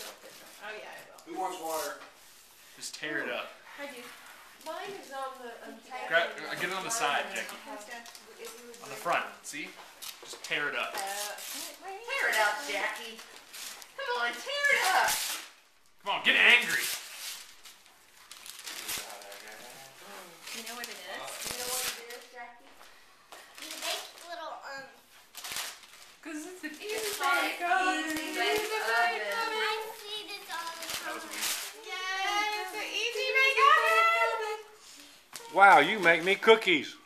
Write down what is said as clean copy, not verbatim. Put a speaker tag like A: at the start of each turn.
A: Oh yeah, I will.
B: Who wants water?
C: Just tear it up.
A: I do. Mine is on the
C: Get it on the side, Jackie. On the front. See? Just tear it up.
A: Tear it up, Jackie. Come on, tear it up.
C: Come on, get angry.
A: You know what it is? You know what it is, Jackie?
D: You make little
A: Because it's an easy
D: Easy
A: bake oven.
D: I see this all the time.
A: Yeah, it's an easy bake oven.
B: Wow, you make me cookies.